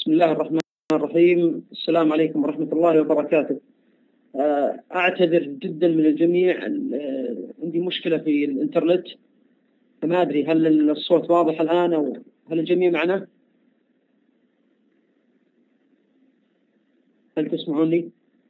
بسم الله الرحمن الرحيم. السلام عليكم ورحمة الله وبركاته. أعتذر جدا من الجميع. عندي مشكلة في الإنترنت، فما أدري هل الصوت واضح الآن أو هل الجميع معنا؟ هل تسمعوني؟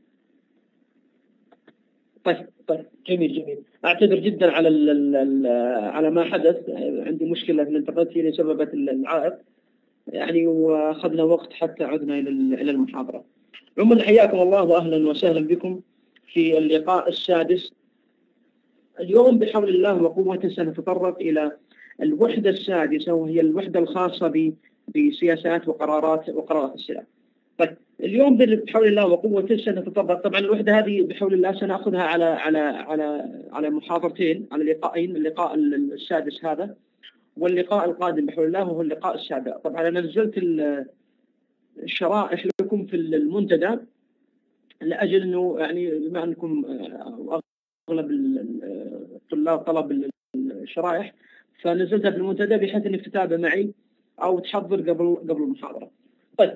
طيب جميل. أعتذر جدا على ما حدث. عندي مشكلة في الإنترنت هي اللي سببت العائق يعني، وأخذنا وقت حتى عدنا إلى المحاضرة. عموما حياكم الله وأهلا وسهلا بكم في اللقاء السادس. اليوم بحول الله وقوته سنتطرق إلى الوحدة السادسة، وهي الوحدة الخاصة بسياسات وقرارات السلع. طيب اليوم بحول الله وقوته سنتطرق، طبعا الوحدة هذه بحول الله سنأخذها على محاضرتين، على لقاءين، اللقاء السادس هذا واللقاء القادم بحول الله وهو اللقاء السابع. طبعا أنا نزلت الشرائح لكم في المنتدى لأجل أنه يعني بما أنكم أغلب الطلاب طلب الشرائح، فنزلتها في المنتدى بحيث أنك تتابع معي أو تحضر قبل المحاضرة. طيب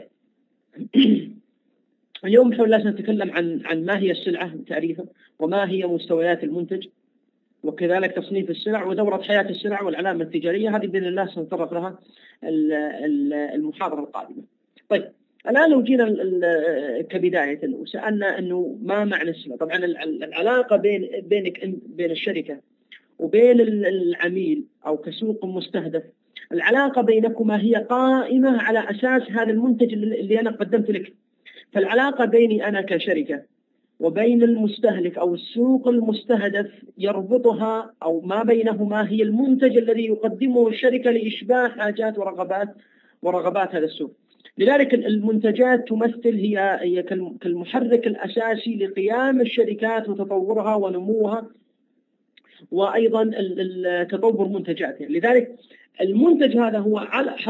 اليوم بحول الله سنتكلم عن ما هي السلعة تعريفها، وما هي مستويات المنتج، وكذلك تصنيف السلع ودورة حياة السلع والعلامة التجارية. هذه بإذن الله سنتطرق لها المحاضرة القادمة. طيب الآن لو جينا كبداية وسألنا أنه ما معنى السلع. طبعا العلاقة بين الشركة وبين العميل أو كسوق مستهدف، العلاقة بينكما هي قائمة على أساس هذا المنتج اللي أنا قدمت لك. فالعلاقة بيني أنا كشركة وبين المستهلك أو السوق المستهدف يربطها أو ما بينهما هي المنتج الذي يقدمه الشركة لإشباع حاجات ورغبات هذا السوق. لذلك المنتجات تمثل هي كالمحرك الأساسي لقيام الشركات وتطورها ونموها، وأيضا تطور منتجاتها. لذلك المنتج هذا هو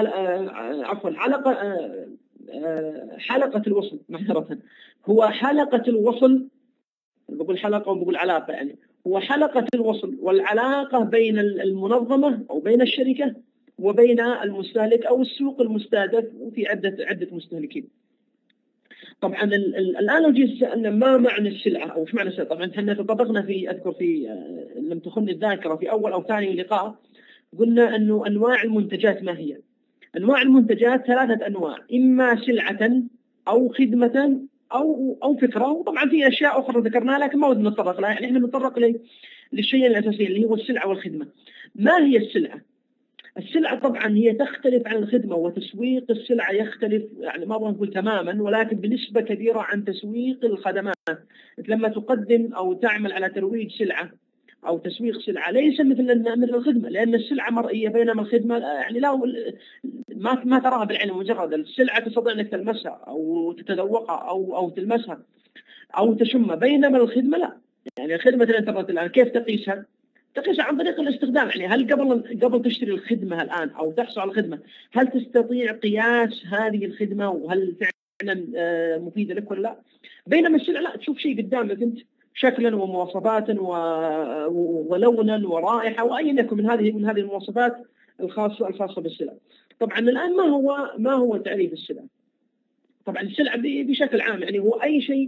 حلقة الوصل، معذرة، هو حلقة الوصل. بقول حلقة وبقول علاقة، يعني هو حلقة الوصل والعلاقة بين المنظمة أو بين الشركة وبين المستهلك أو السوق المستهدف، وفي عدة مستهلكين. طبعا الآن لو جيت سألنا ما معنى السلعة أو إيش معنى السلعة. طبعا احنا تطرقنا أذكر لم تخن الذاكرة في أول أو ثاني لقاء، قلنا أنه أنواع المنتجات ما هي. أنواع المنتجات 3 أنواع، إما سلعة أو خدمة أو فكرة. وطبعا في أشياء أخرى ذكرناها لكن ما ودنا نتطرق لها، يعني احنا نتطرق للشيء الأساسي اللي هو السلعة والخدمة. ما هي السلعة؟ السلعة طبعا هي تختلف عن الخدمة، وتسويق السلعة يختلف، يعني ما أبغى نقول تماما ولكن بنسبة كبيرة عن تسويق الخدمات. لما تقدم أو تعمل على ترويج سلعة أو تسويق سلعة ليس مثل الخدمة، لأن السلعة مرئية، بينما الخدمة يعني ما تراها بالعين مجرد. السلعة تستطيع أنك تلمسها أو تتذوقها أو تلمسها أو تشمها، بينما الخدمة لا. يعني خدمة الإنترنت الآن كيف تقيسها عن طريق الاستخدام. يعني هل قبل تشتري الخدمة الآن أو تحصل على الخدمة، هل تستطيع قياس هذه الخدمة وهل فعلا مفيدة لك ولا لا؟ بينما السلعة لا، تشوف شيء قدامك أنت شكلا ومواصفات ولونا ورائحة وأي يكن من هذه المواصفات الخاصة بالسلع. طبعا الآن ما هو تعريف السلع؟ طبعا السلع بشكل عام يعني هو أي شيء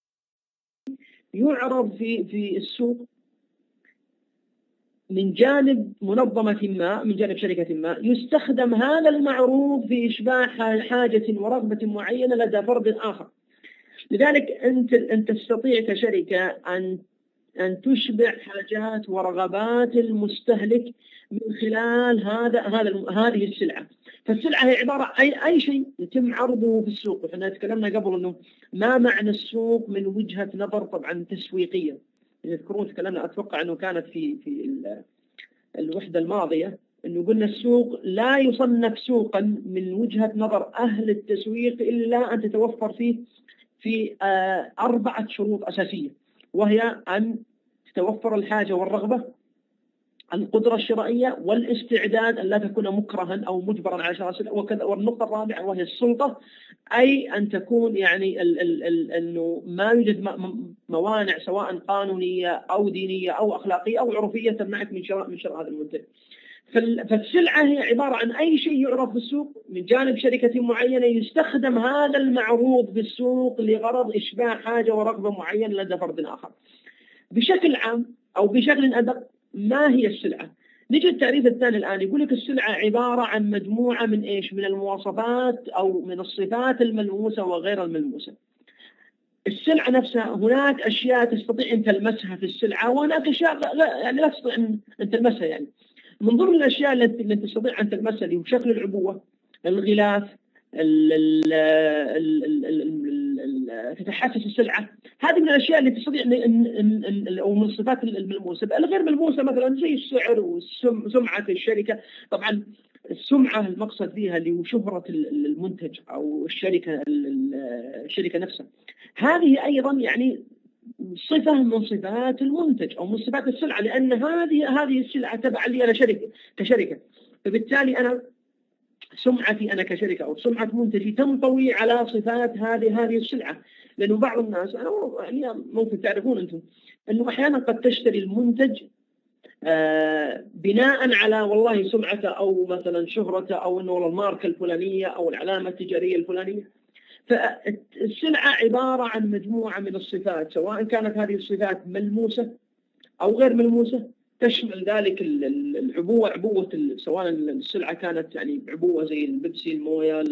يعرض في السوق من جانب منظمة ما، من جانب شركة ما، يستخدم هذا المعروض في إشباع حاجة ورغبة معينة لدى فرد آخر. لذلك أنت تستطيع كشركة أن تشبع حاجات ورغبات المستهلك من خلال هذه السلعة. فالسلعة هي عبارة أي شيء يتم عرضه في السوق. احنا تكلمنا قبل أنه ما معنى السوق من وجهة نظر طبعا تسويقية. يذكرون تكلمنا، أتوقع أنه كانت في الوحدة الماضية، أنه قلنا السوق لا يصنف سوقا من وجهة نظر أهل التسويق إلا أن تتوفر فيه في 4 شروط أساسية، وهي أن تتوفر الحاجة والرغبة، القدرة الشرائية، والاستعداد أن لا تكون مكرها أو مجبرا على شراء السلع، والنقطة الرابعة وهي السلطة، أي أن تكون يعني أنه ما يوجد موانع سواء قانونية أو دينية أو أخلاقية أو عرفية تمنعك من شراء هذا المنتج. فالسلعة هي عبارة عن أي شيء يعرض في السوق من جانب شركة معينة، يستخدم هذا المعروض في السوق لغرض إشباع حاجة ورغبة معينة لدى فرد آخر. بشكل عام أو بشكل أدق، ما هي السلعة؟ نجي التعريف الثاني الآن، يقول لك السلعة عبارة عن مجموعة من إيش؟ من المواصفات أو من الصفات الملموسة وغير الملموسة. السلعة نفسها هناك أشياء تستطيع أن تلمسها في السلعة، وهناك أشياء يعني لا تستطيع أن تلمسها. يعني من ضمن الأشياء التي تستطيع أن تلمسها اللي هو شكل العبوة، الغلاف، تتحسس السلعة. هذه من الأشياء اللي تستطيع أو من الصفات الملموسة. الغير ملموسة مثلا زي السعر وسمعة الشركة. طبعا السمعة المقصد فيها اللي هو شهرة المنتج أو الشركة نفسها. هذه أيضا يعني صفة من صفات المنتج أو من صفات السلعة، لأن هذه السلعة تبع لي أنا كشركة. فبالتالي أنا سمعتي أنا كشركة أو سمعة منتجي تنطوي على صفات هذه السلعة. لأنه بعض الناس يعني ممكن تعرفون أنتم أنه أحيانا قد تشتري المنتج بناء على والله سمعته أو مثلا شهرته أو أنه والله الماركة الفلانية أو العلامة التجارية الفلانية. فالسلعة عبارة عن مجموعة من الصفات، سواء كانت هذه الصفات ملموسة أو غير ملموسة. تشمل ذلك عبوة سواء السلعة كانت يعني عبوة زي البيبسي، الموية،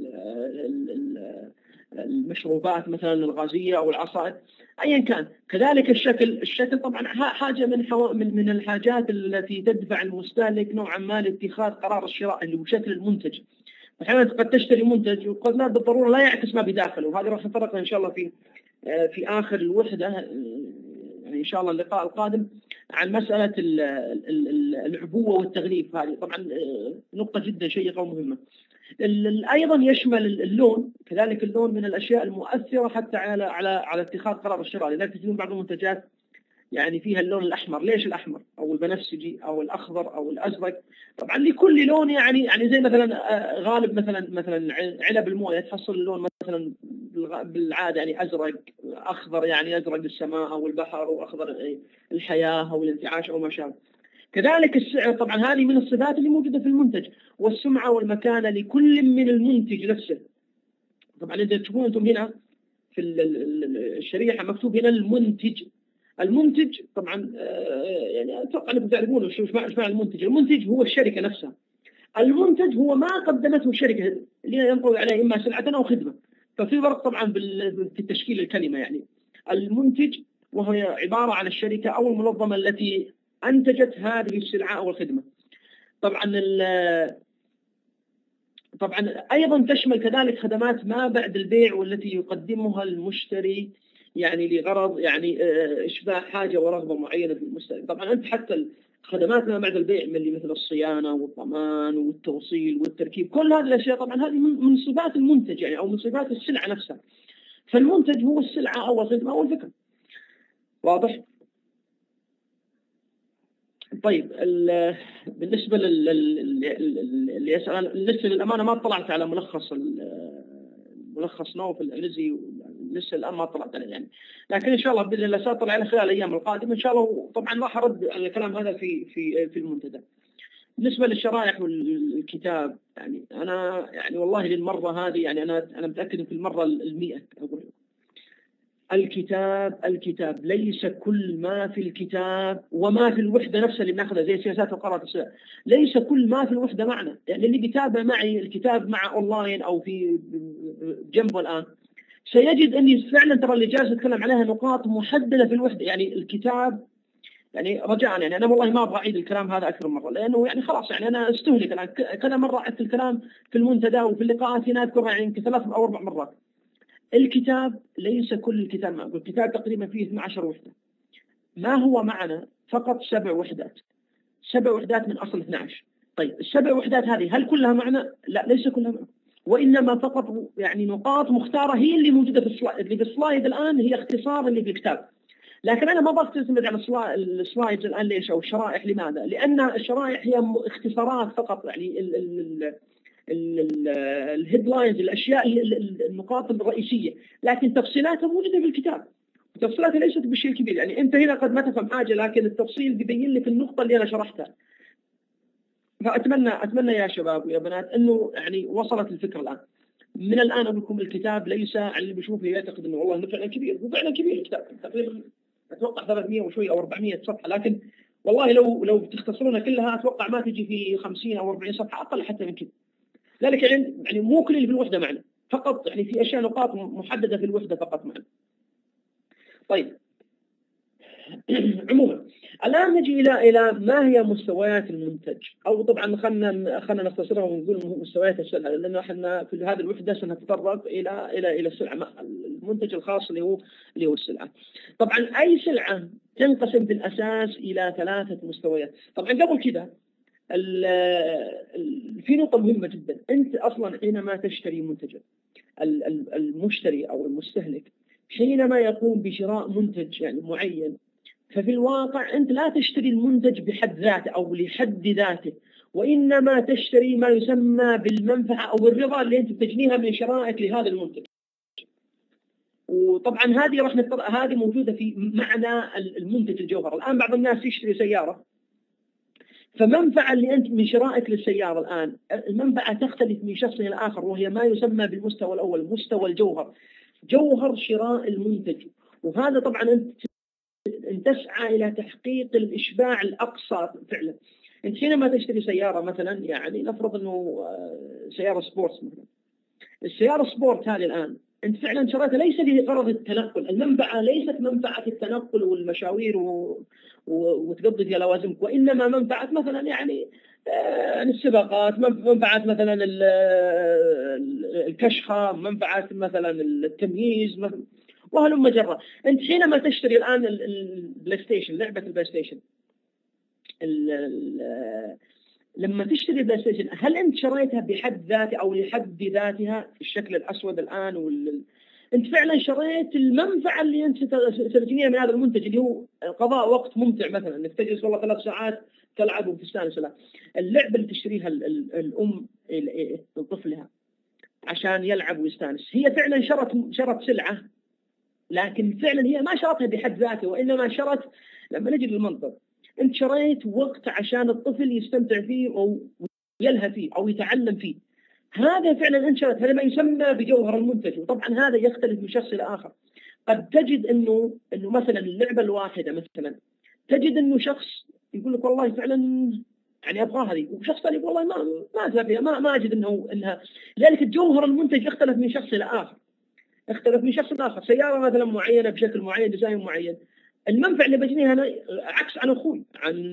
المشروبات مثلا الغازية أو العصائر، أيا كان. كذلك الشكل طبعا حاجة من الحاجات التي تدفع المستهلك نوعا ما لاتخاذ قرار الشراء، اللي هو شكل المنتج. أحيانا قد تشتري منتج وقد لا بالضرورة لا يعكس ما بداخله، وهذا راح نتطرق إن شاء الله في آخر الوحدة، يعني إن شاء الله اللقاء القادم، عن مسألة العبوة والتغليف. هذه طبعا نقطة جدا شيقة ومهمة. أيضا يشمل اللون، كذلك اللون من الأشياء المؤثرة حتى على اتخاذ قرار الشراء. لذلك تجدون بعض المنتجات يعني فيها اللون الأحمر. ليش الأحمر أو البنفسجي أو الأخضر أو الأزرق؟ طبعا لكل لون يعني زي مثلا غالب مثلا علب المويه تحصل اللون مثلا بالعادة يعني أزرق، أخضر يعني أزرق السماء أو البحر، وأخضر الحياة أو الانتعاش أو ما شابه. كذلك السعر، طبعا هذه من الصفات اللي موجودة في المنتج. والسمعة والمكانة لكل من المنتج نفسه. طبعا إذا تشوفون أنتم هنا في الشريحة مكتوب هنا المنتج طبعا يعني أتوقع أنكم تعرفون ايش معنى المنتج. المنتج هو الشركة نفسها. المنتج هو ما قدمته الشركة اللي ينطوي عليه إما سلعة أو خدمة. ففي فرق طبعا في تشكيل الكلمة. يعني المنتج وهي عبارة عن الشركة أو المنظمة التي أنتجت هذه السلعة أو الخدمة. طبعا أيضا تشمل كذلك خدمات ما بعد البيع والتي يقدمها المشتري يعني لغرض يعني إشباع حاجة ورغبة معينة في المستهلك. طبعا أنت حتى الخدمات ما بعد البيع اللي مثل الصيانة والضمان والتوصيل والتركيب، كل هذه الأشياء طبعا هذه من صفات المنتج يعني أو من صفات السلعة نفسها. فالمنتج هو السلعة أو الخدمة أو الفكرة. واضح؟ طيب بالنسبة اللي يسأل، لسه للأمانة ما طلعت على ملخص نوف الإنجليزي، لسه الآن ما طلعت عليه يعني. لكن إن شاء الله بإذن الله سأطلع عليه خلال الأيام القادمة إن شاء الله. طبعا راح أرد على الكلام هذا في المنتدى. بالنسبة للشرائح والكتاب، يعني أنا يعني والله للمرة هذه يعني أنا متأكد في المرة 100 أقول الكتاب ليس كل ما في الكتاب وما في الوحدة نفسها اللي بناخذها زي سياسات وقرارات السلع. ليس كل ما في الوحدة معنا. يعني اللي بيتابع معي الكتاب مع أونلاين أو في جنبه الآن سيجد أني فعلا ترى اللي جالس أتكلم عليها نقاط محددة في الوحدة. يعني الكتاب يعني رجاء، يعني أنا والله ما أبغى أعيد الكلام هذا أكثر من مرة، لأنه يعني خلاص يعني أنا استهلك الآن كذا مرة عدت الكلام في المنتدى وفي اللقاءات هنا أذكرها يعني يمكن 3 أو 4 مرات. الكتاب ليس كل الكتاب معنا. الكتاب تقريبا فيه 12 وحدة. ما هو معنا فقط 7 وحدات. 7 وحدات من أصل 12. طيب ال7 وحدات هذه هل كلها معنا؟ لا، ليس كلها معنا، وإنما فقط يعني نقاط مختارة هي اللي موجودة في السلايد. اللي في السلايد الآن هي اختصار اللي في الكتاب. لكن أنا ما بقدر تعتمد على السلايدز الآن. ليش؟ أو الشرائح لماذا؟ لأن الشرائح هي اختصارات فقط. يعني الهيدلاينز، الأشياء النقاط الرئيسية، لكن تفصيلاتها موجودة في الكتاب. تفصيلاتها ليست بالشيء الكبير. يعني أنت هنا قد ما تفهم حاجة لكن التفصيل بيبين لك النقطة اللي أنا شرحتها. فأتمنى يا شباب ويا بنات أنه يعني وصلت الفكرة الآن. من الآن أقول لكم الكتاب ليس على اللي بيشوفه يعتقد أنه والله إنه فعلا كبير، هو فعلا كبير الكتاب، تقريبا أتوقع 300 وشوي أو 400 صفحة، لكن والله لو بتختصرونها كلها أتوقع ما تجي في 50 أو 40 صفحة، أقل حتى من كذا. ذلك يعني مو كل اللي في الوحدة معنا، فقط يعني في أشياء نقاط محددة في الوحدة فقط معنا. طيب عموما الآن نجي إلى ما هي مستويات المنتج، أو طبعا خلنا نختصرها ونقول مستويات السلعة، لأن احنا في هذه الوحدة سنتطرق إلى السلعة، المنتج الخاص اللي هو السلعة. طبعا أي سلعة تنقسم بالأساس إلى 3 مستويات. طبعا قبل كده في نقطة مهمة جدا، أنت أصلا حينما تشتري منتجا، المشتري أو المستهلك حينما يقوم بشراء منتج يعني معين، ففي الواقع أنت لا تشتري المنتج بحد ذاته أو لحد ذاته، وإنما تشتري ما يسمى بالمنفعة أو الرضا اللي أنت تجنيها من شرائك لهذا المنتج. وطبعا هذه موجودة في معنى المنتج الجوهر. الآن بعض الناس يشتري سيارة، فمنفعة اللي أنت من شرائك للسيارة الآن المنفعة تختلف من شخص إلى آخر، وهي ما يسمى بالمستوى الأول، مستوى الجوهر، جوهر شراء المنتج. وهذا طبعا أنت تسعى إلى تحقيق الإشباع الأقصى فعلا. أنت حينما تشتري سيارة مثلا، يعني نفرض أنه سيارة سبورت مثلا، السيارة سبورت هذه الآن أنت فعلا شريتها ليس لغرض التنقل، المنفعة ليست منفعة التنقل والمشاوير وتقضي فيها لوازمك، وإنما منفعة مثلا يعني السباقات، منفعة مثلا الكشخة، منفعة مثلا التمييز مثلا، وهلم جرة. أنت حينما تشتري الآن البلاي ستيشن، لعبة البلاي ستيشن، لما تشتري بلاي ستيشن، هل أنت شريتها بحد ذاتها أو لحد ذاتها في الشكل الأسود الآن أنت فعلا شريت المنفعة اللي أنت ستجنيها من هذا المنتج، اللي هو قضاء وقت ممتع، مثلا أنك تجلس والله 3 ساعات تلعب وتستانس. اللعبة اللي تشتريها الأم لطفلها عشان يلعب ويستانس، هي فعلا شرت سلعة، لكن فعلا هي ما شرتها بحد ذاته، وإنما شرت، لما نجي للمنطق، أنت شريت وقت عشان الطفل يستمتع فيه أو يلهى فيه أو يتعلم فيه. هذا فعلا أنت شريت، هذا ما يسمى بجوهر المنتج. وطبعا هذا يختلف من شخص إلى آخر. قد تجد إنه مثلا اللعبة الواحدة مثلا، تجد إنه شخص يقول لك والله فعلا يعني أبغى هذه، وشخص ثاني والله ما أزال ما أجد إنها. لذلك الجوهر المنتج يختلف من شخص إلى آخر، اختلف من شخص آخر. سيارة مثلا معينة بشكل معين، ديزاين معين، المنفع اللي بجنيها أنا عكس عن أخوي،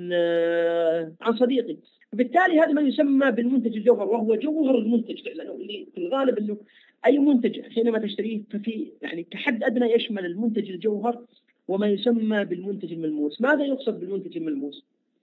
عن صديقي. بالتالي هذا ما يسمى بالمنتج الجوهر، وهو جوهر المنتج فعلا، اللي في الغالب أنه أي منتج حينما تشتريه ففي يعني كحد أدنى يشمل المنتج الجوهر وما يسمى بالمنتج الملموس. ماذا يقصد بالمنتج الملموس؟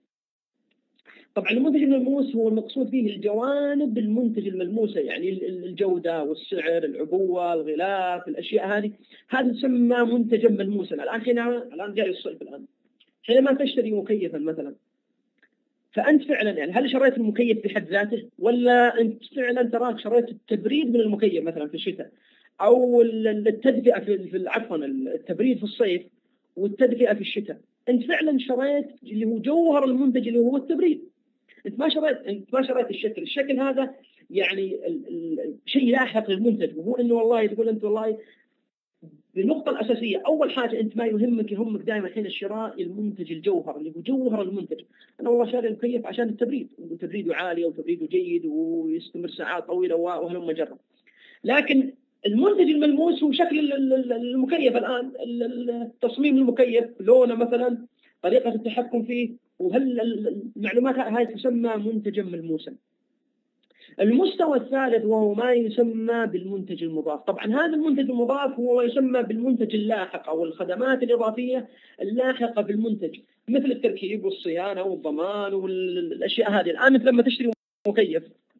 طبعا المنتج الملموس هو المقصود فيه الجوانب المنتج الملموسة، يعني الجودة والسعر، العبوة، الغلاف، الأشياء هذه تسمى منتجا ملموسا. الآن جاي الصيف، الآن حينما تشتري مكيفا مثلا، فأنت فعلا يعني هل شريت المكيف بحد ذاته، ولا أنت فعلا تراك شريت التبريد من المكيف مثلا في الشتاء، أو التدفئة عفوا التبريد في الصيف والتدفئة في الشتاء. أنت فعلا شريت اللي هو جوهر المنتج اللي هو التبريد. انت ما شريت الشكل هذا يعني شيء لاحق للمنتج، وهو انه والله تقول انت والله بالنقطه الاساسيه، اول حاجه انت ما يهمك دائما حين الشراء المنتج الجوهر اللي هو جوهر المنتج. انا والله شاري المكيف عشان التبريد، وتبريده عالي وتبريده جيد ويستمر ساعات طويله وهلم جرا. لكن المنتج الملموس هو شكل المكيف الان، تصميم المكيف، لونه مثلا، طريقه التحكم فيه، وهل المعلومات هذه تسمى منتجا ملموسا. المستوى الثالث وهو ما يسمى بالمنتج المضاف. طبعا هذا المنتج المضاف هو ما يسمى بالمنتج اللاحق أو الخدمات الإضافية اللاحقة بالمنتج، مثل التركيب والصيانة والضمان والأشياء هذه. الآن لما تشتري مكيف،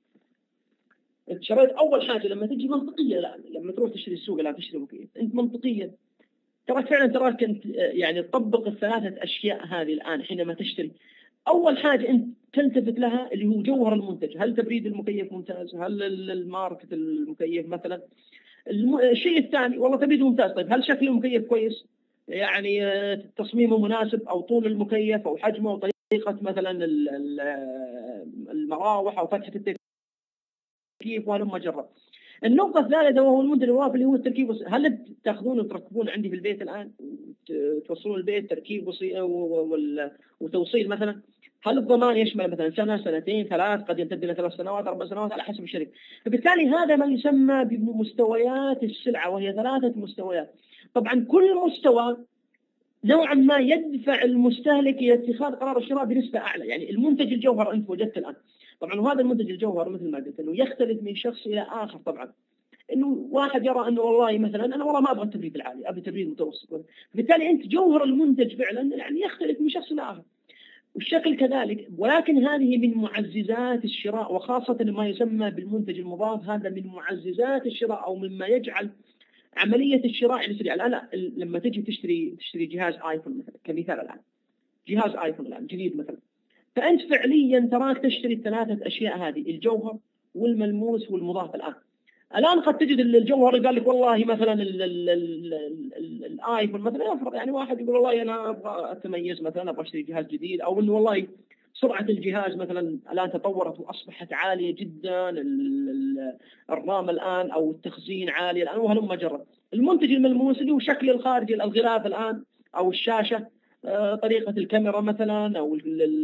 انت شريت أول حاجة لما تجي منطقيا، لا لما تروح تشتري السوق لا تشتري مكيف، انت منطقيا تراك انت يعني تطبق ال3 أشياء هذه الآن حينما تشتري. أول حاجة أنت تلتفت لها اللي هو جوهر المنتج، هل تبريد المكيف ممتاز، هل الماركة المكيف مثلا. الشيء الثاني والله تبريده ممتاز، طيب هل شكل المكيف كويس، يعني تصميمه مناسب، أو طول المكيف، أو حجمه، أو طريقة طريقة مثلا المراوح أو فتحة التكييف وهلم جرا. النقطة الثالثة وهو المنتج المضاف اللي هو التركيب هل تأخذون وتركبون عندي في البيت الآن توصلون البيت تركيب وتوصيل مثلا؟ هل الضمان يشمل مثلا سنة سنتين ثلاث قد يمتد إلى 3 سنوات 4 سنوات على حسب الشركة. فبالتالي هذا ما يسمى بمستويات السلعة وهي 3 مستويات. طبعا كل مستوى نوعا ما يدفع المستهلك إلى اتخاذ قرار الشراء بنسبة أعلى. يعني المنتج الجوهر أنت وجدت الآن طبعا، وهذا المنتج الجوهر مثل ما قلت أنه يختلف من شخص إلى آخر. طبعا انه واحد يرى انه والله مثلا انا والله ما ابغى التبريد العالي، ابي تبريد متوسط، بالتالي انت جوهر المنتج فعلا يعني يختلف من شخص لاخر والشكل كذلك. ولكن هذه من معززات الشراء، وخاصه ما يسمى بالمنتج المضاف، هذا من معززات الشراء او مما يجعل عمليه الشراء سريعه. الان لما تجي تشتري جهاز ايفون مثلا كمثال، الان جهاز ايفون الان جديد مثلا، فانت فعليا تراك تشتري ال3 أشياء هذه، الجوهر والملموس والمضاف. الآن قد تجد الجوهر قال لك والله مثلا الايفون مثلا يفرض يعني واحد يقول والله انا ابغى اتميز مثلا ابغى اشتري جهاز جديد، او انه والله سرعه الجهاز مثلا الان تطورت واصبحت عاليه جدا، الرام الان او التخزين عالي الان وهلم جرا. المنتج الملموس اللي هو شكل الخارجي الغلاف الان او الشاشه، طريقه الكاميرا مثلا او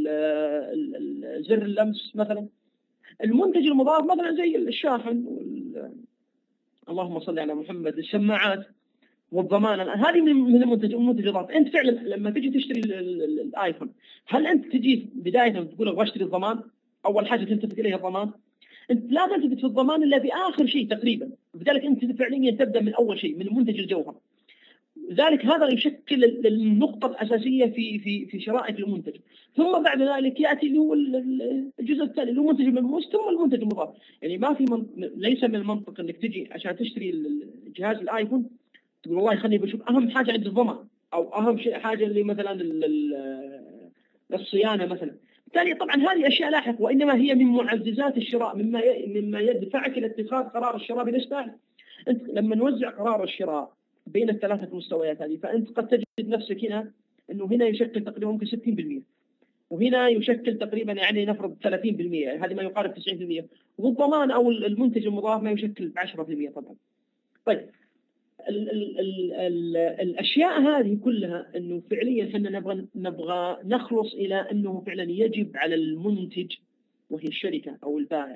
زر اللمس مثلا. المنتج المضاف مثلا زي الشاحن اللهم صل على محمد، السماعات والضمان. هذه من المنتج الاضافي. انت فعلا لما تجي تشتري الايفون، هل انت تجي بدايه تقول ابغى اشتري الضمان؟ اول حاجه تلتفت اليها الضمان. انت لا تلتفت في الضمان الا باخر شيء تقريبا، لذلك انت فعليا تبدا من اول شيء من منتج الجوهر. لذلك هذا يشكل النقطة الأساسية في شرائك المنتج. ثم بعد ذلك يأتي اللي هو الجزء الثاني اللي هو منتج الملموس ثم المنتج المضاف. يعني ما في ليس من المنطق انك تجي عشان تشتري جهاز الايفون تقول والله خليني بشوف اهم حاجة عند الضمان او اهم شيء حاجة اللي مثلا الصيانة مثلا. بالتالي طبعا هذه اشياء لاحقة، وانما هي من معززات الشراء مما يدفعك الى اتخاذ قرار الشراء بنسبة. انت لما نوزع قرار الشراء بين ال3 مستويات هذه، فأنت قد تجد نفسك هنا أنه هنا يشكل تقريبا ممكن 60%، وهنا يشكل تقريبا يعني نفرض 30%، هذه ما يقارب 90%، والضمان أو المنتج المضاف ما يشكل 10% طبعا. طيب الأشياء هذه كلها أنه فعليا احنا نبغى نخلص إلى أنه فعلا يجب على المنتج وهي الشركة أو البائع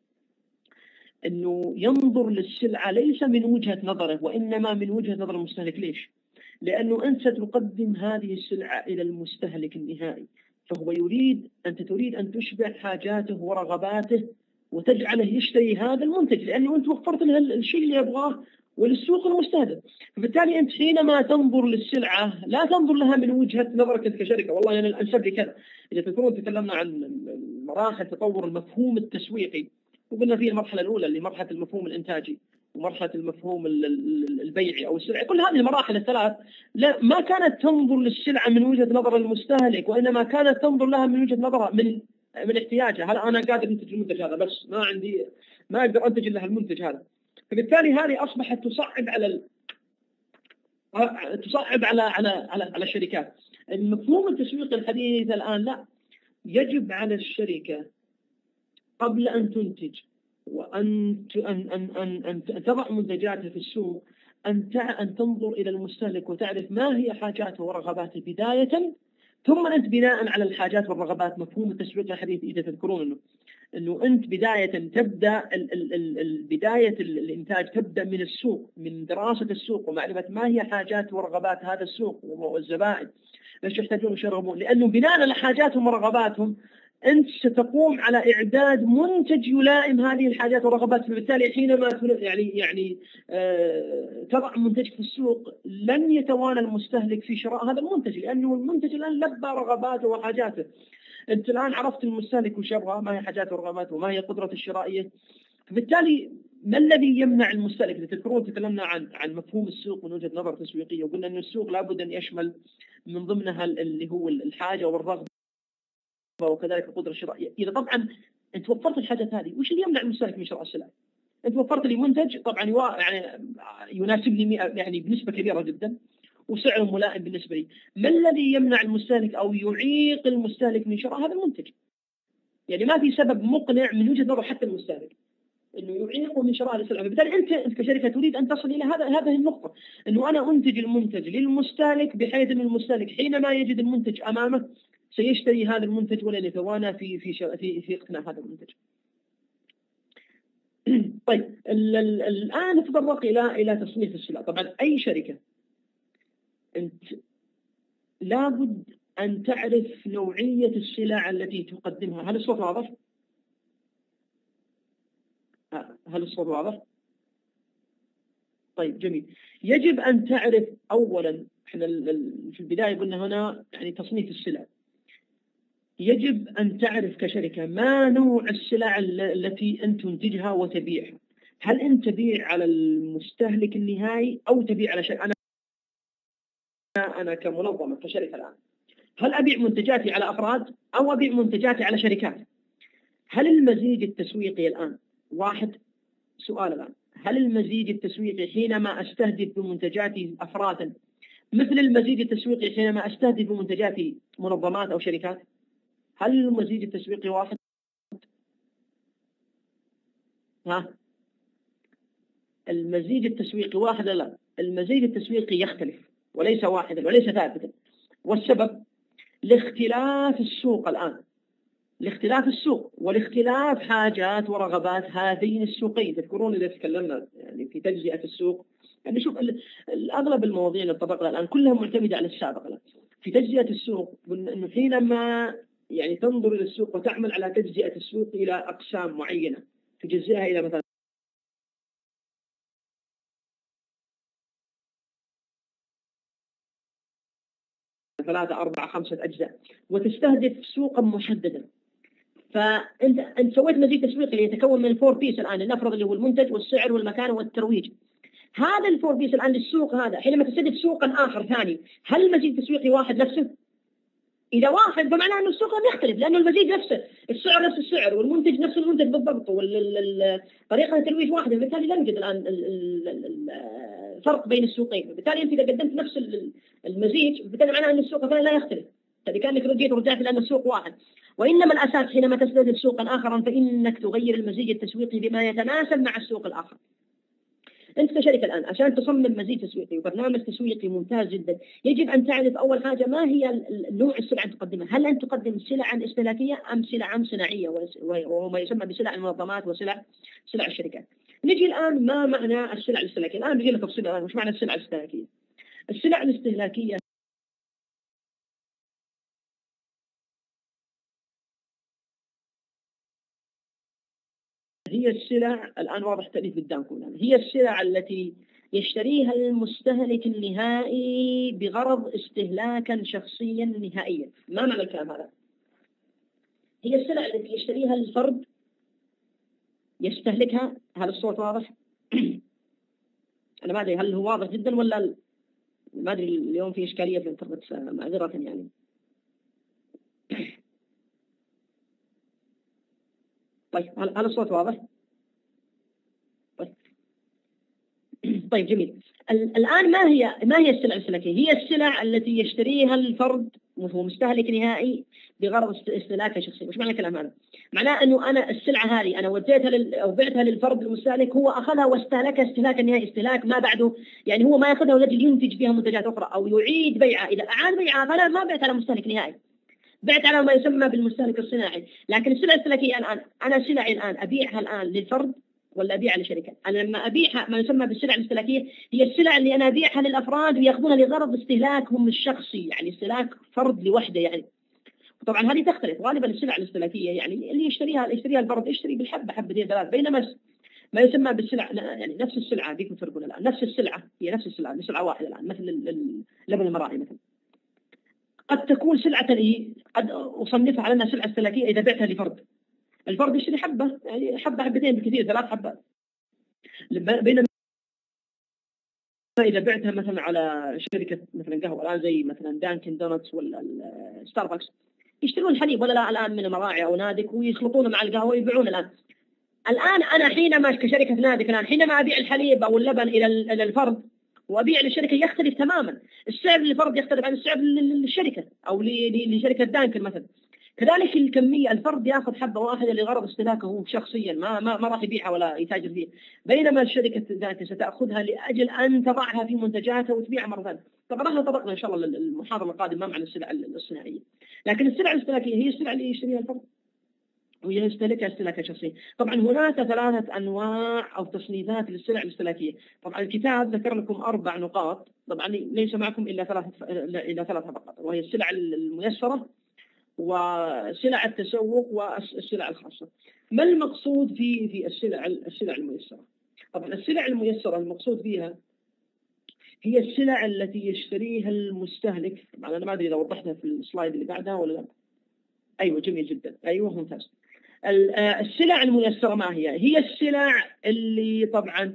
أنه ينظر للسلعة ليس من وجهة نظره وإنما من وجهة نظر المستهلك. ليش؟ لأنه أنت ستقدم هذه السلعة إلى المستهلك النهائي، فهو أنت تريد أن تشبع حاجاته ورغباته وتجعله يشتري هذا المنتج، لأنه أنت وفرت له الشيء اللي يبغاه وللسوق المستهدف. فبالتالي أنت حينما تنظر للسلعة لا تنظر لها من وجهة نظرك أنت كشركة والله أنا الأنسب لي كذا. إذا تكلمنا عن مراحل تطور المفهوم التسويقي، وقلنا فيه المرحلة الأولى اللي مرحلة المفهوم الإنتاجي ومرحلة المفهوم البيعي أو السلعي، كل هذه المراحل الثلاث ما كانت تنظر للسلعة من وجهة نظر المستهلك، وإنما كانت تنظر لها من وجهة نظرها من احتياجها. هل أنا قادر أنتج المنتج هذا بس ما أقدر أنتج لها المنتج هذا. فبالتالي هذه أصبحت تصعب على الشركات. المفهوم التسويقي الحديث الآن لا، يجب على الشركة قبل أن تنتج وأن تضع منتجاتها في السوق أن تنظر إلى المستهلك وتعرف ما هي حاجاته ورغباته بداية، ثم أنت بناء على الحاجات والرغبات. مفهوم التسويق الحديث إذا تذكرون أنه أنت بداية تبدأ بداية الإنتاج تبدأ من السوق، من دراسة السوق ومعرفة ما هي حاجات ورغبات هذا السوق والزبائن ايش يحتاجون ويشربون، لأنه بناء على حاجاتهم ورغباتهم أنت ستقوم على إعداد منتج يلائم هذه الحاجات والرغبات. فبالتالي حينما تضع منتج في السوق لن يتوانى المستهلك في شراء هذا المنتج، لأنه المنتج الآن لبى رغباته وحاجاته. أنت الآن عرفت المستهلك وش يبغى، ما هي حاجاته ورغباته وما هي قدرته الشرائية. فبالتالي ما الذي يمنع المستهلك؟ إذا تذكرون تكلمنا عن مفهوم السوق من وجهة نظر تسويقية، وقلنا أن السوق لابد أن يشمل من ضمنها اللي هو الحاجة والرغبة وكذلك القدرة الشرائية. إذا طبعا أنت وفرت الحاجات هذه، وش اللي يمنع المستهلك من شراء السلع؟ أنت وفرت لي منتج طبعا يعني يناسبني يعني بنسبة كبيرة جدا، وسعر ملائم بالنسبة لي. ما الذي يمنع المستهلك أو يعيق المستهلك من شراء هذا المنتج؟ يعني ما في سبب مقنع من وجهة نظر حتى المستهلك انه يعيقه من شراء السلعه. بالتالي انت كشركه تريد ان تصل الى هذه النقطه، انه انا انتج المنتج للمستهلك بحيث ان المستهلك حينما يجد المنتج امامه سيشتري هذا المنتج ولن يتوانى في اقتناء هذا المنتج. طيب الان نتطرق الى تصنيف السلع. طبعا اي شركه انت لابد ان تعرف نوعيه السلع التي تقدمها. هل الصوت واضح؟ هل الصوت واضح؟ طيب جميل. يجب أن تعرف أولا، احنا في البداية قلنا هنا يعني تصنيف السلع. يجب أن تعرف كشركة ما نوع السلع التي أنت تنتجها وتبيعها. هل أنت تبيع على المستهلك النهائي أو تبيع على شركة؟ أنا كمنظمة كشركة الآن هل أبيع منتجاتي على أفراد أو أبيع منتجاتي على شركات؟ هل المزيج التسويقي الآن واحد؟ سؤال الآن، هل المزيج التسويقي حينما أستهدف بمنتجاتي أفرادا مثل المزيج التسويقي حينما أستهدف بمنتجاتي منظمات أو شركات؟ هل المزيج التسويقي واحد؟ المزيج التسويقي واحد؟ لا، المزيج التسويقي يختلف وليس واحدا وليس ثابتا. والسبب لاختلاف السوق الآن، لاختلاف السوق ولاختلاف حاجات ورغبات هذين السوقين. تذكرون إذا تكلمنا يعني في تجزئة السوق، يعني شوف أغلب المواضيع اللي طبقنا الآن كلها معتمدة على السابق الآن. في تجزئة السوق قلنا إنه حينما يعني تنظر إلى السوق وتعمل على تجزئة السوق إلى أقسام معينة، تجزئها إلى مثلا 3 4 5 أجزاء وتستهدف سوقا محددا. فأنت سويت مزيج تسويقي يتكون من الفور بيس الآن، لنفرض اللي هو المنتج والسعر والمكان والترويج. هذا الفور بيس الآن للسوق هذا حينما تستهدف سوقا آخر ثاني، هل المزيج التسويقي واحد نفسه؟ إذا واحد فمعناه أنه السوق لم يختلف، لأنه المزيج نفسه، السعر نفس السعر والمنتج نفس المنتج بالضبط وطريقة الترويج واحدة. بالتالي لا يوجد الآن فرق بين السوقين. بالتالي أنت إذا قدمت نفس المزيج بالتالي معناه أن السوق الثاني لا يختلف. كأنك رجعت لأن السوق واحد. وإنما الأساس حينما تستهدف سوقا آخر فإنك تغير المزيج التسويقي بما يتناسب مع السوق الآخر. أنت كشركة الآن عشان تصمم مزيج تسويقي وبرنامج تسويقي ممتاز جدا يجب أن تعرف أول حاجة ما هي نوع السلعة أن تقدمها. هل أنت تقدم سلعا استهلاكية أم سلعا صناعية وهو ما يسمى بسلع المنظمات وسلع الشركات. نجي الآن ما معنى السلع الاستهلاكية. الآن بيجي لك تفصيل الآن وش معنى السلع الاستهلاكية. السلع الاستهلاكية هي السلع الآن واضح التأليف قدامكم الآن. هي السلع التي يشتريها المستهلك النهائي بغرض استهلاكا شخصيا نهائيا. ما معنى الكلام هذا؟ هي السلع التي يشتريها الفرد يستهلكها. هل الصوت واضح؟ أنا ما أدري هل هو واضح جدا ولا ما أدري. اليوم في إشكالية في الإنترنت معذرة يعني. طيب هل الصوت واضح؟ طيب جميل. الآن ما هي السلع الاستهلاكية؟ هي السلع التي يشتريها الفرد وهو مستهلك نهائي بغرض استهلاك شخصي. وش معنى الكلام هذا؟ معناه أنه أنا السلعة هذه أنا وديتها أو بعتها للفرد المستهلك، هو أخذها واستهلكها استهلاكا نهائي، استهلاك ما بعده. يعني هو ما يأخذها ولكن ينتج بها منتجات أخرى أو يعيد بيعها. إذا أعاد بيعها فأنا ما بعت على مستهلك نهائي، بعت على ما يسمى بالمستهلك الصناعي. لكن السلع الاستهلاكية الآن أنا سلعي الآن أبيعها الآن للفرد ولا أبيعها لشركة. أنا لما أبيعها ما يسمى بالسلع الاستهلاكية هي السلع اللي أنا أبيعها للأفراد ويأخذونها لغرض استهلاكهم الشخصي، يعني استهلاك فرد لوحده يعني. طبعا هذه تختلف. غالبا السلع الاستهلاكية يعني اللي يشتريها الفرد يشتري بالحبة حبتين ثلاث، بينما ما يسمى بالسلع يعني نفس السلعة ديكم تفرقون الآن. نفس السلعة هي نفس السلعة، سلعة واحدة الآن، مثل لبن المراعي مثلا. قد تكون سلعة قد أصنفها على أنها سلعة استهلاكية إذا بعتها لفرد. الفرد يشتري حبة يعني حبة حبتين بالكثير 3 حبات، بينما إذا بعتها مثلا على شركة مثلا قهوة الآن زي مثلا دانكن دونتس ولا ستاربكس يشترون الحليب ولا لا الآن من المراعي أو نادك ويخلطونه مع القهوة ويبيعون الآن. أنا حينما كشركة نادك الآن حينما أبيع الحليب أو اللبن إلى الفرد وأبيع للشركة يختلف تماما، السعر للفرد يختلف عن السعر للشركة أو لشركة دانكن مثلا. كذلك الكمية، الفرد يأخذ حبة واحدة لغرض استهلاكه شخصيا، ما راح يبيعها ولا يتاجر فيها، بينما الشركة دانكن ستأخذها لأجل أن تضعها في منتجاتها وتبيعها مرة ثانية. طبعا احنا طرقنا إن شاء الله المحاضرة القادمة ما معنى السلع الصناعية، لكن السلع الاستهلاكية هي السلع اللي يشتريها الفرد ويستهلكها استهلاكا شخصيا. طبعا هناك 3 أنواع أو تصنيفات للسلع الاستهلاكية. طبعا الكتاب ذكر لكم 4 نقاط، طبعا ليس معكم إلا 3 فقط، وهي السلع الميسرة وسلع التسوق والسلع الخاصة. ما المقصود في السلع الميسرة؟ طبعا السلع الميسرة المقصود فيها هي السلع التي يشتريها المستهلك. طبعا أنا ما أدري إذا وضحتها في السلايد اللي بعدها ولا لا. أيوة جميل جدا، أيوة ممتاز. السلع الميسرة ما هي السلع اللي طبعا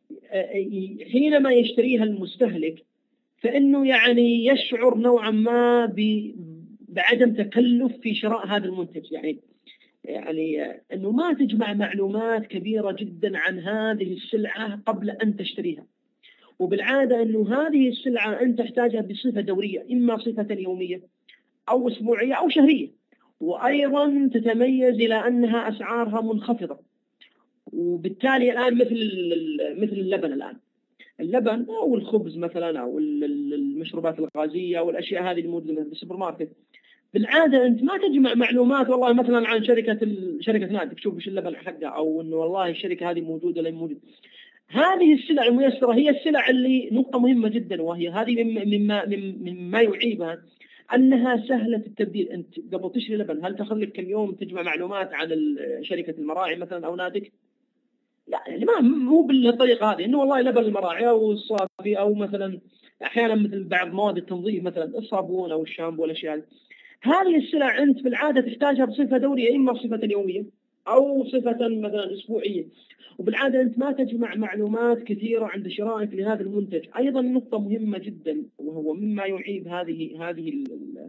حينما يشتريها المستهلك فإنه يعني يشعر نوعا ما بعدم تكلف في شراء هذا المنتج، يعني أنه ما تجمع معلومات كبيرة جدا عن هذه السلعة قبل أن تشتريها. وبالعادة أنه هذه السلعة أنت تحتاجها بصفة دورية، إما صفة يومية أو أسبوعية أو شهرية، وأيضا تتميز إلى أنها أسعارها منخفضة. وبالتالي الآن مثل اللبن أو الخبز مثلا أو المشروبات الغازية والأشياء هذه الموجودة في السوبر ماركت، بالعادة أنت ما تجمع معلومات والله مثلا عن شركة نادك شوف إيش اللبن حقها، أو إنه والله الشركة هذه موجودة ولا موجودة. هذه السلع الميسرة هي السلع اللي نقطة مهمة جدا، وهي هذه مما يعيبها أنها سهلة التبديل. أنت قبل تشتري لبن هل تأخذ لك كم يوم تجمع معلومات عن شركة المراعي مثلا أو نادك؟ يعني مو بالطريقة هذه، إنه والله لبن المراعي أو الصافي أو مثلا أحيانا مثل بعض مواد التنظيف مثلا الصابون أو الشامبو والأشياء هذه السلع أنت بالعادة تحتاجها بصفة دورية، إما صفة يومية أو صفة مثلا أسبوعية، وبالعادة أنت ما تجمع معلومات كثيرة عند شرائك لهذا المنتج. أيضا نقطة مهمة جدا وهو مما يعيب هذه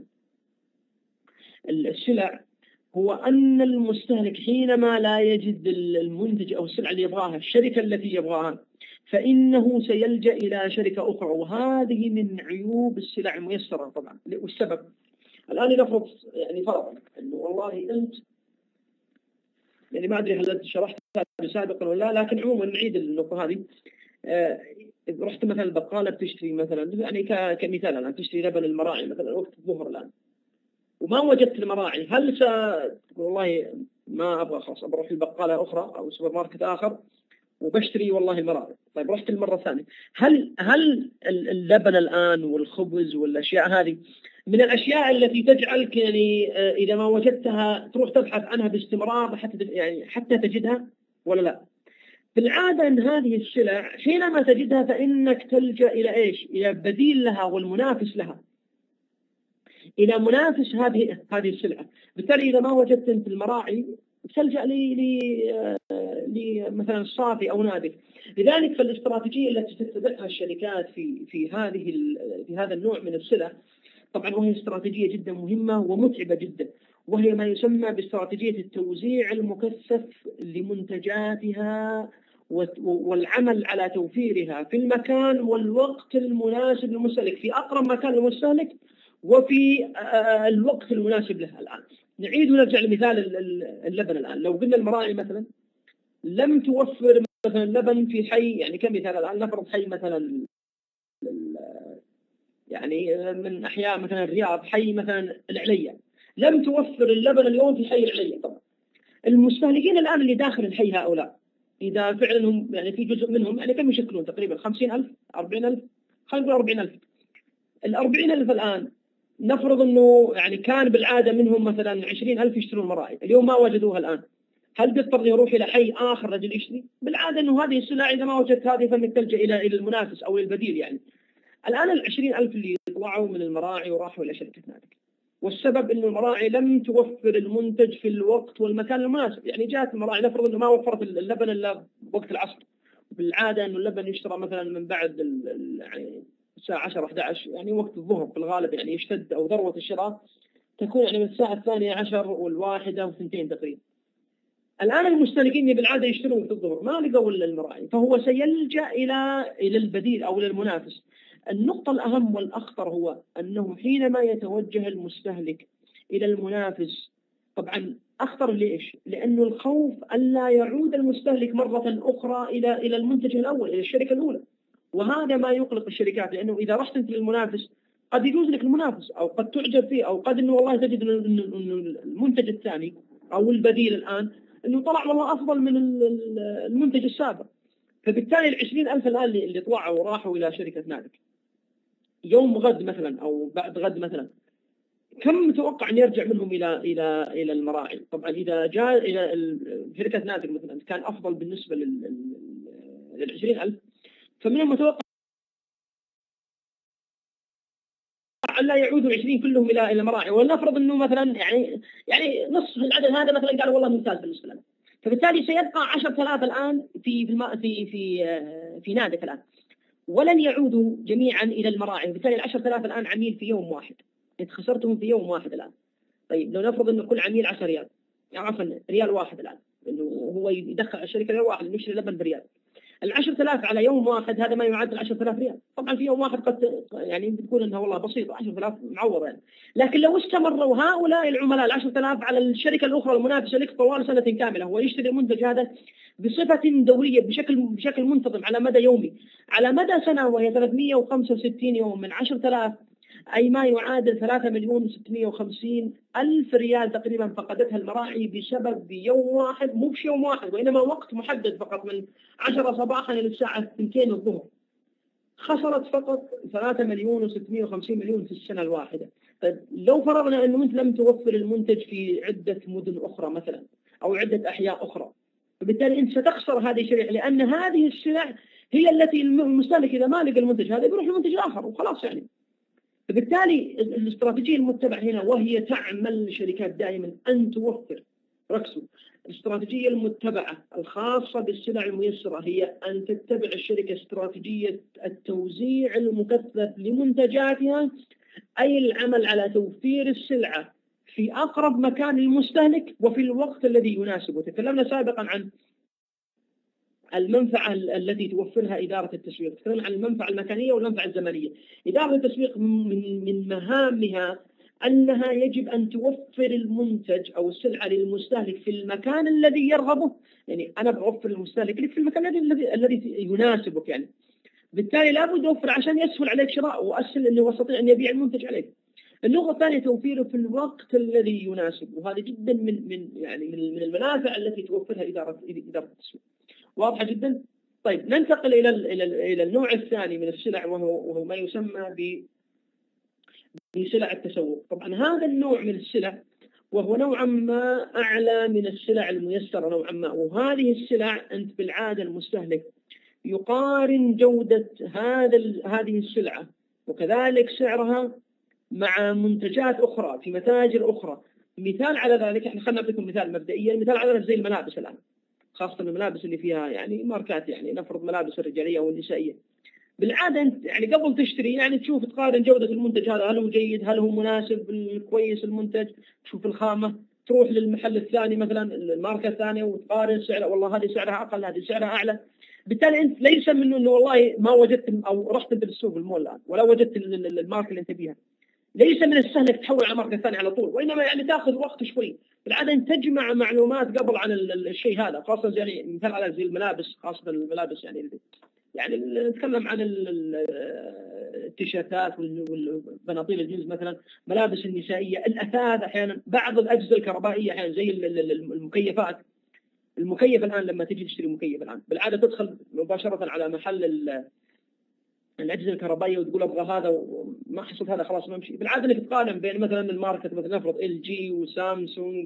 السلع هو أن المستهلك حينما لا يجد المنتج أو السلعة اللي يبغاها الشركة التي يبغاها فإنه سيلجأ إلى شركة أخرى، وهذه من عيوب السلع الميسرة طبعا. والسبب الآن نفرض يعني فرضا أنه والله أنت يعني ما أدري هل أنت شرحت سابقا ولا لا، لكن عموما نعيد النقطة هذه. رحت مثلا البقالة بتشتري مثلا يعني كمثال الآن تشتري لبن المراعي مثلا وقت الظهر الآن وما وجدت المراعي، هل والله ما أبغى خلاص بروح البقالة أخرى أو سوبر ماركت آخر وبشتري والله المراعي؟ طيب رحت المرة الثانية، هل اللبن الآن والخبز والأشياء هذه من الأشياء التي تجعلك يعني إذا ما وجدتها تروح تبحث عنها باستمرار حتى تجدها ولا لا؟ بالعادة أن هذه السلع حينما تجدها فإنك تلجأ إلى إيش؟ إلى بديل لها والمنافس لها، إلى منافس هذه السلعة. بالتالي إذا ما وجدت أنت المراعي تلجأ لي مثلا الصافي أو نادك. لذلك فالاستراتيجية التي تتبعها الشركات في هذا النوع من السلع طبعا وهي استراتيجية جدا مهمة ومتعبة جدا، وهي ما يسمى باستراتيجية التوزيع المكثف لمنتجاتها والعمل على توفيرها في المكان والوقت المناسب للمستهلك، في أقرب مكان للمستهلك وفي الوقت المناسب لها. الآن نعيد ونرجع لمثال اللبن. الآن لو قلنا المراعي مثلا لم توفر مثلا لبن في حي، يعني كمثال الآن نفرض حي مثلا يعني من أحياء مثلا الرياض، حي مثلا العليا، لم توفر اللبن اليوم في حي العليا. طبعا المستهلكين الآن اللي داخل الحي هؤلاء إذا فعلا هم يعني في جزء منهم يعني كم يشكلون تقريبا 50,000 40,000، خلينا نقول 40,000. 40,000 الآن نفرض أنه يعني كان بالعادة منهم مثلا 20,000 يشترون مراعي، اليوم ما وجدوها الآن، هل بيضطر يروح إلى حي آخر رجل يشتري؟ بالعادة أنه هذه السلع إذا ما وجدت هذه فإنك تلجأ إلى المنافس أو البديل. يعني الآن 20,000 اللي طلعوا من المراعي وراحوا إلى شركة نادك، والسبب أن المراعي لم توفر المنتج في الوقت والمكان المناسب. يعني جاءت المراعي نفرض أنه ما وفرت اللبن إلا وقت العصر، بالعادة أنه اللبن يشترى مثلا من بعد يعني الساعة 10 11 يعني وقت الظهر في الغالب، يعني يشتد أو ذروة الشراء تكون يعني من الساعة 12 والواحدة وثنتين تقريبا. الآن المستهلكين بالعادة يشترون في الظهر، ما لقوا المراعي، فهو سيلجأ إلى البديل أو إلى المنافس. النقطة الأهم والأخطر هو أنه حينما يتوجه المستهلك إلى المنافس، طبعا أخطر ليش؟ لأنه الخوف ألا يعود المستهلك مرة أخرى إلى المنتج الأول، إلى الشركة الأولى، وهذا ما يقلق الشركات. لأنه إذا رحت أنت للمنافس قد يجوز لك المنافس، أو قد تعجب فيه، أو قد إنه والله تجد إنه المنتج الثاني أو البديل الآن إنه طلع والله أفضل من المنتج السابق. فبالتالي 20,000 الآن اللي طلعوا وراحوا إلى شركة نادك يوم غد مثلا أو بعد غد مثلا، كم متوقع أن يرجع منهم إلى المراعي؟ طبعا إذا جاء إلى شركة نادك مثلا كان أفضل بالنسبة لل 20,000، فمن المتوقع لا يعودوا 20 كلهم إلى المراعي. ولنفرض أنه مثلا يعني نصف العدد هذا مثلا قالوا والله ممتاز بالنسبة لنا، فبالتالي سيبقى 10,000 الآن في نادك الآن، ولن يعودوا جميعا إلى المراعي. بالتالي 10,000 الآن عميل في يوم واحد، أنت خسرتهم في يوم واحد الآن. طيب لو نفرض أن كل عميل 10 ريال، يعني عفوا ريال واحد الآن، إنه هو يدخل الشركة ريال واحد إنه يشتري لبن بريال. 10,000 على يوم واحد هذا ما يعادل 10,000 ريال. طبعا في يوم واحد قد يعني بتكون انها والله بسيطه 10,000 معوضه يعني، لكن لو استمروا هؤلاء العملاء 10,000 على الشركه الاخرى المنافسه لك طوال سنه كامله، هو يشتري المنتج هذا بصفه دوريه بشكل منتظم على مدى يومي، على مدى سنه وهي 365 يوم من 10,000، أي ما يعادل 3,650,000 ريال تقريبا فقدتها المراعي بسبب يوم واحد، مو بش يوم واحد وإنما وقت محدد فقط من 10 صباحا إلى الساعة 2 الظهر. خسرت فقط 3,650,000 في السنة الواحدة. طيب لو فرضنا أنه أنت لم توفر المنتج في عدة مدن أخرى مثلا أو عدة أحياء أخرى، فبالتالي أنت ستخسر هذه الشريحة، لأن هذه السلع هي التي المستهلك إذا ما لقى المنتج هذا بيروح لمنتج آخر وخلاص يعني. فبالتالي الاستراتيجية المتبعة هنا، وهي تعمل الشركات دائما أن توفر، ركزوا، الاستراتيجية المتبعة الخاصة بالسلع الميسرة هي أن تتبع الشركة استراتيجية التوزيع المكثف لمنتجاتها، أي العمل على توفير السلعة في أقرب مكان للمستهلك وفي الوقت الذي يناسبه. تكلمنا سابقا عن المنفعة التي توفرها إدارة التسويق، تكلمنا عن المنفعة المكانية والمنفعة الزمنية. إدارة التسويق من مهامها أنها يجب أن توفر المنتج أو السلعة للمستهلك في المكان الذي يرغبه، يعني أنا بوفر المستهلك لك في المكان الذي يناسبك يعني. بالتالي لابد أوفر عشان يسهل عليك شراء وأسهل أنه يستطيع أن يبيع المنتج عليك. النقطة الثانية توفيره في الوقت الذي يناسب، وهذا جدا من المنافع التي توفرها إدارة التسويق. واضحة جدا. طيب ننتقل إلى النوع الثاني من السلع، وهو ما يسمى بسلع التسوق. طبعا هذا النوع من السلع وهو نوعا ما أعلى من السلع الميسرة نوعا ما، وهذه السلع أنت بالعادة المستهلك يقارن جودة هذه السلعة وكذلك سعرها مع منتجات أخرى في متاجر أخرى. مثال على ذلك، احنا خلينا نعطيكم مثال مبدئيا، مثال على ذلك زي الملابس الآن، خاصة الملابس اللي فيها يعني ماركات، يعني نفرض ملابس الرجالية والنسائية. بالعادة أنت يعني قبل تشتري يعني تشوف تقارن جودة المنتج هذا، هل هو جيد، هل هو مناسب كويس المنتج، تشوف الخامة، تروح للمحل الثاني مثلا الماركة الثانية وتقارن سعرها، والله هذه سعرها أقل هذه سعرها أعلى. بالتالي أنت ليس منه إنه والله ما وجدت أو رحت أنت بالسوق المول الآن ولا وجدت الماركة اللي أنت بيها، ليس من السهل انك تحول على ماركة ثانية على طول، وإنما يعني تأخذ وقت شوي. بالعادة أن تجمع معلومات قبل عن الشيء هذا، خاصة يعني مثال على زي الملابس، خاصة الملابس يعني نتكلم عن التيشيرتات والبناطيل الجينز مثلا، ملابس النسائية، الأثاث أحيانا، بعض الأجهزة الكهربائية أحيانا زي المكيفات. المكيف الآن لما تجي تشتري مكيف الآن بالعادة تدخل مباشرة على محل الأجهزة الكهربائية وتقول أبغى هذا وما حصلت هذا خلاص ما امشي. بالعادة انك تقارن بين مثلا الماركة مثلا نفرض LG وسامسونج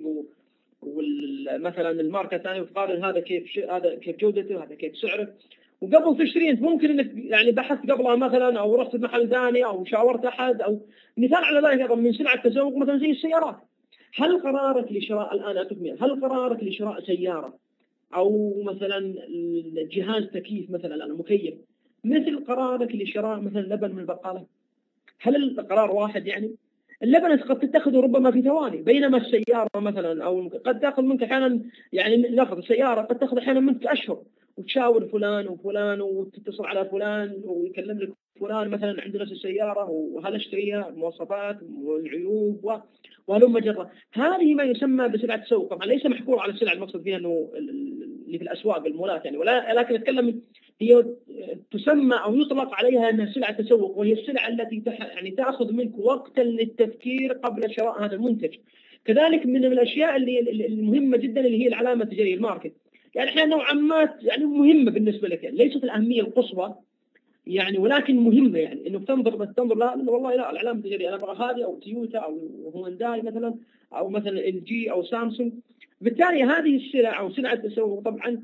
ومثلا الماركة الثانية وتقارن هذا كيف جودته، هذا كيف سعره. وقبل تشتري انت ممكن انك يعني بحثت قبلها مثلا او رحت محل ثاني او شاورت احد، او مثال على ذلك ايضا من سلع التسوق مثلا زي السيارات. هل قرارك لشراء الان أتكمل، هل قرارك لشراء سيارة او مثلا جهاز تكييف مثلا المكيف مثل قرارك لشراء مثلا لبن من البقالة؟ هل القرار واحد يعني؟ اللبن قد تتخذه ربما في ثواني، بينما السيارة مثلا أو قد تأخذ منك أحيانا، يعني ناخذ السيارة قد تأخذ أحيانا منك أشهر، وتشاور فلان وفلان وتتصل على فلان ويكلم لك فلان مثلا عنده نفس السيارة وهل اشتريها، المواصفات والعيوب وهلم جرة. هذه ما يسمى بسلعة تسوق. طبعا ليس محكور على السلع، المقصد فيها أنه اللي في الأسواق المولات يعني، ولكن أتكلم هي تسمى أو يطلق عليها أنها سلعة تسوق، وهي السلعة التي يعني تأخذ منك وقتا للتفكير قبل شراء هذا المنتج. كذلك من الأشياء اللي المهمة جدا اللي هي العلامة التجارية، الماركت. يعني احيانا نوعا ما يعني مهمة بالنسبة لك، يعني ليست الأهمية القصوى يعني، ولكن مهمة، يعني انه تنظر لا والله لا العلامة التجارية انا ابغى هذه، او تويوتا او هونداي مثلا، او مثلا ال جي او سامسونج. بالتالي هذه السلع او سلعة التسوق طبعا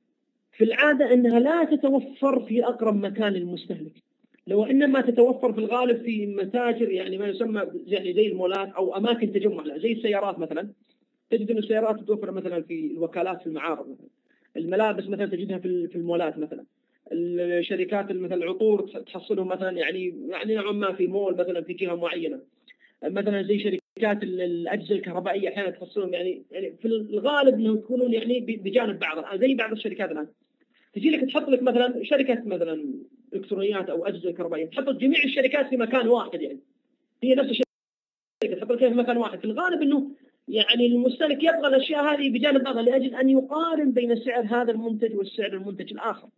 في العادة أنها لا تتوفر في أقرب مكان للمستهلك، لو إنما تتوفر في الغالب في متاجر، يعني ما يسمى يعني زي المولات أو أماكن تجمع، زي السيارات مثلا. تجد أن السيارات تتوفر مثلا في الوكالات في المعارض مثلا. الملابس مثلا تجدها في المولات مثلا. الشركات مثلا العطور تحصلهم مثلا يعني نوعا ما في مول مثلا في جهة معينة. مثلا زي شركات الأجهزة الكهربائية أحيانا تحصلهم يعني في الغالب أنهم يكونون يعني بجانب بعض، زي بعض الشركات الآن تجي لك تحط لك مثلا شركة مثلا إلكترونيات أو أجهزة كهربائية، تحط جميع الشركات في مكان واحد، يعني هي نفس الشركة تحط لك في مكان واحد. في الغالب أنه يعني المستهلك يبغى الأشياء هذه بجانب بعضها لأجل أن يقارن بين سعر هذا المنتج والسعر المنتج الآخر.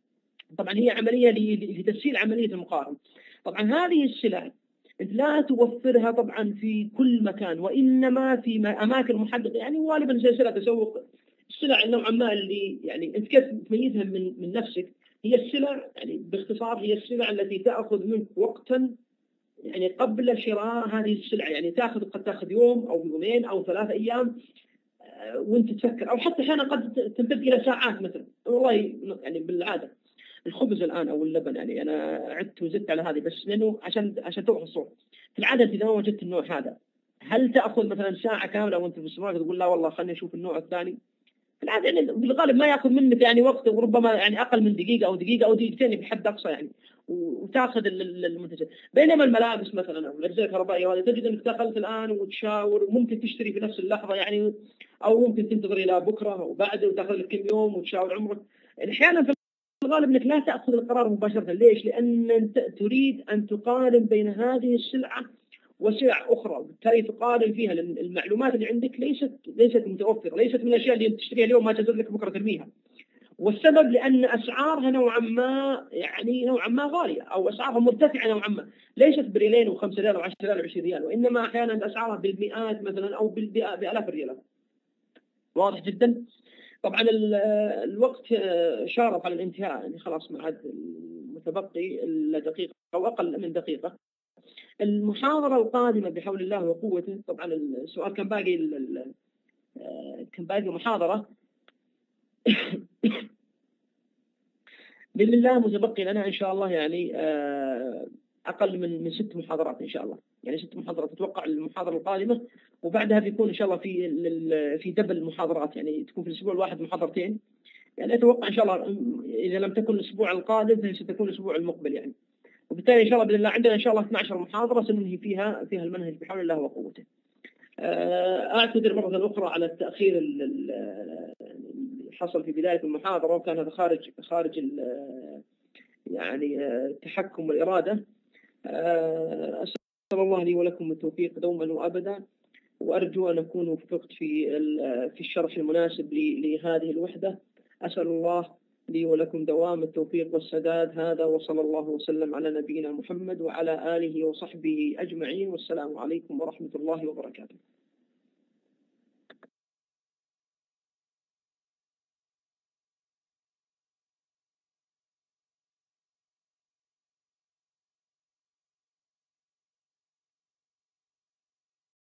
طبعا هي عملية لتسهيل عملية المقارنة. طبعا هذه السلع أنت لا توفرها طبعا في كل مكان، وإنما في أماكن محددة، يعني غالبا زي سلع تسوق السلع نوعا ما اللي يعني أنت كيف تميزها من نفسك. هي السلع يعني باختصار هي السلع التي تأخذ منك وقتا يعني قبل شراء هذه السلع، يعني قد تأخذ يوم أو يومين أو 3 أيام وأنت تفكر، أو حتى أحيانا قد تمتد إلى ساعات مثلا. والله يعني بالعادة الخبز الآن أو اللبن، يعني أنا عدت وزدت على هذه بس لأنه عشان توضح الصورة. في العادة إذا ما وجدت النوع هذا، هل تأخذ مثلا ساعة كاملة وأنت في السوق تقول لا والله خليني أشوف النوع الثاني؟ في العادة يعني بالغالب ما يأخذ منك يعني وقت، وربما يعني أقل من دقيقة أو دقيقتين بحد أقصى يعني، وتأخذ المنتج. بينما الملابس مثلا أو الأجهزة الكهربائية هذه تجد أنك دخلت الآن وتشاور وممكن تشتري في نفس اللحظة يعني، أو ممكن تنتظر إلى بكرة أو بعده وتأخذ لك كم يوم وتشاور عمرك. يعني أحيانا في الغالب أنك لا تأخذ القرار مباشرة. ليش؟ لأن أنت تريد أن تقارن بين هذه السلعة وسلع أخرى، وبالتالي تقارن فيها، لأن المعلومات اللي عندك ليست متوفرة، ليست من الأشياء اللي تشتريها اليوم ما تزول لك بكرة ترميها. والسبب لأن أسعارها نوعا ما غالية، أو أسعارها مرتفعة نوعا ما، ليست بريالين و5 ريال و10 ريال و20 ريال، وإنما أحيانا أسعارها بالمئات مثلا أو بآلاف الريالات. واضح جدا. طبعا الوقت شارف على الانتهاء، يعني خلاص ما عاد متبقي إلا دقيقة أو أقل من دقيقة. المحاضرة القادمة بحول الله وقوته، طبعا السؤال كان باقي محاضرة بإذن الله متبقي لنا إن شاء الله يعني أقل من 6 محاضرات إن شاء الله، يعني 6 محاضرات أتوقع المحاضرة القادمة، وبعدها بيكون إن شاء الله في دبل المحاضرات، يعني تكون في الأسبوع الواحد محاضرتين، يعني أتوقع إن شاء الله إذا لم تكن الأسبوع القادم فستكون الأسبوع المقبل يعني. وبالتالي إن شاء الله بإذن الله عندنا إن شاء الله 12 محاضرة سننهي فيها المنهج بحول الله وقوته. أعتذر مرة أخرى على التأخير اللي حصل في بداية المحاضرة، وكان هذا خارج يعني التحكم والإرادة. أسأل الله لي ولكم التوفيق دوما وأبدا، وأرجو أن أكون وفقت في الشرح المناسب لهذه الوحدة. أسأل الله لي ولكم دوام التوفيق والسداد. هذا وصلى الله وسلم على نبينا محمد وعلى آله وصحبه أجمعين، والسلام عليكم ورحمة الله وبركاته.